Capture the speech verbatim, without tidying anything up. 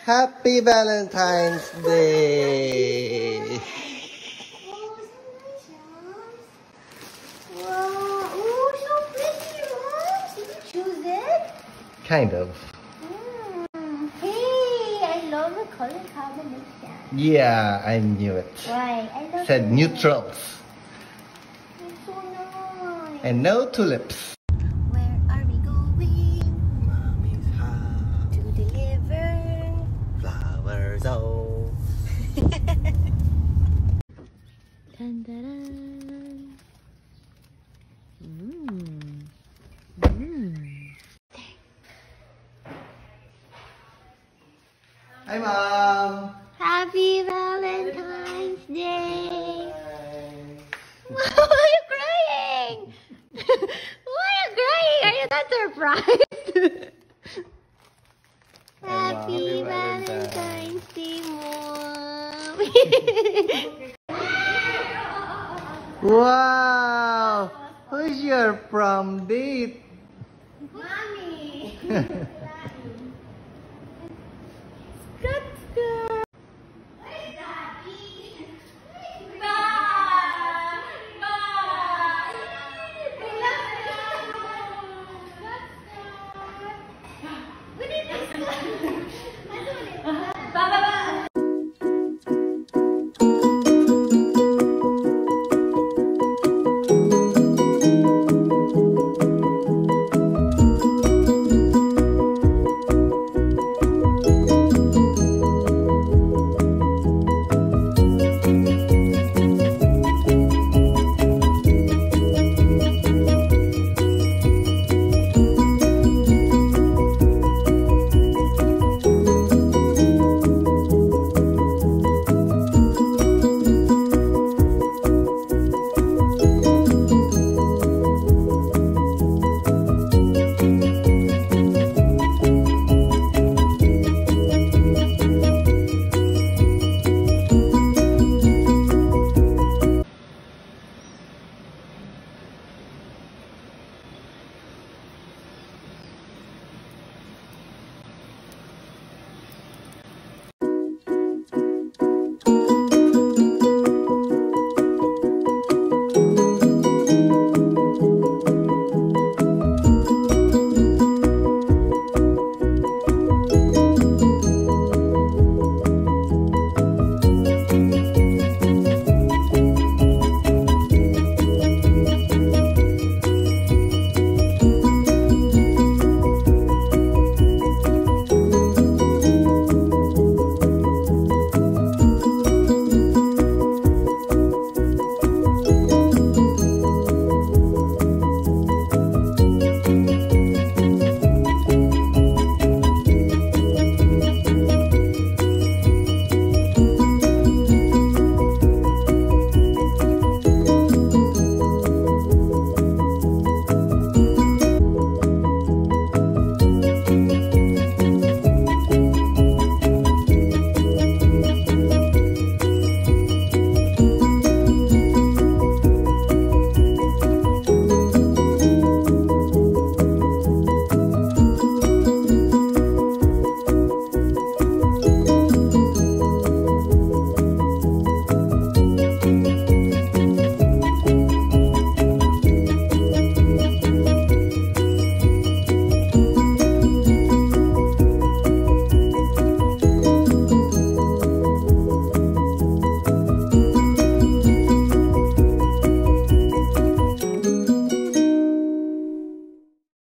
Happy Valentine's Day! Wow, oh, so pretty, Mom. Did you choose it? Kind of. Mm. Hey, I love the color combination. Yeah, I knew it. Why? I love Said it. neutrals. It's so nice. And no tulips. Where are we going Mommy's house. to deliver? Flowers, oh. Dun, dun, dun. Mm. Mm. Hi, Mom. Happy Valentine's Day. Why are you crying? Why are you crying? Are you not surprised? Happy Happy Valentine's Day, Mom. Wow! Who's your prom date? Mommy.